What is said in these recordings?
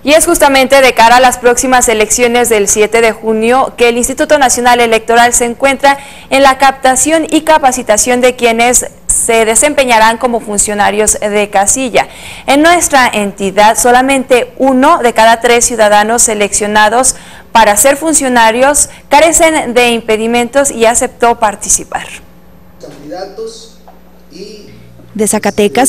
Y es justamente de cara a las próximas elecciones del 7 de junio que el Instituto Nacional Electoral se encuentra en la captación y capacitación de quienes se desempeñarán como funcionarios de casilla. En nuestra entidad, solamente 1 de cada 3 ciudadanos seleccionados para ser funcionarios carecen de impedimentos y aceptó participar. De Zacatecas,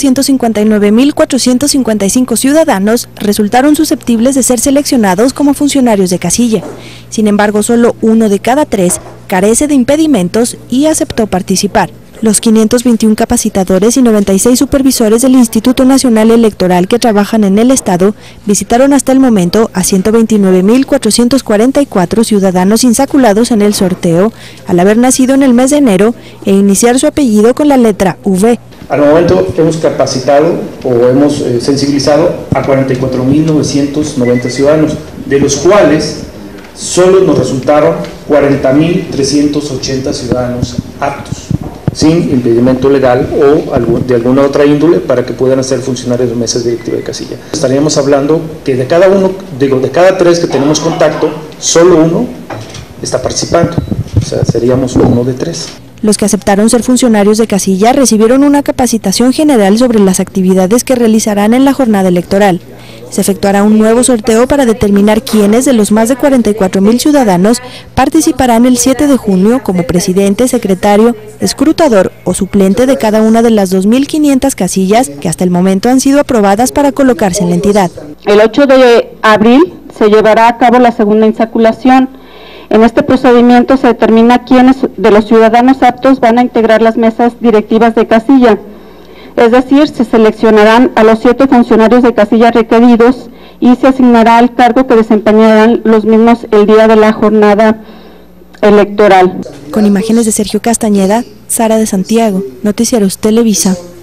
159.455 ciudadanos resultaron susceptibles de ser seleccionados como funcionarios de casilla. Sin embargo, solo 1 de cada 3 carece de impedimentos y aceptó participar. Los 521 capacitadores y 96 supervisores del Instituto Nacional Electoral que trabajan en el Estado visitaron hasta el momento a 129.444 ciudadanos insaculados en el sorteo al haber nacido en el mes de enero e iniciar su apellido con la letra V. Al momento hemos capacitado o hemos sensibilizado a 44.990 ciudadanos, de los cuales solo nos resultaron 40.380 ciudadanos aptos, sin impedimento legal o de alguna otra índole para que puedan ser funcionarios de mesas directivas de casilla. Estaríamos hablando que de cada 3 que tenemos contacto, solo 1 está participando, o sea, seríamos 1 de 3. Los que aceptaron ser funcionarios de casilla recibieron una capacitación general sobre las actividades que realizarán en la jornada electoral. Se efectuará un nuevo sorteo para determinar quiénes de los más de 44.000 ciudadanos participarán el 7 de junio como presidente, secretario, escrutador o suplente de cada una de las 2.500 casillas que hasta el momento han sido aprobadas para colocarse en la entidad. El 8 de abril se llevará a cabo la segunda insaculación. En este procedimiento se determina quiénes de los ciudadanos aptos van a integrar las mesas directivas de casilla. Es decir, se seleccionarán a los 7 funcionarios de casilla requeridos y se asignará al cargo que desempeñarán los mismos el día de la jornada electoral. Con imágenes de Sergio Castañeda, Sara de Santiago, Noticieros Televisa.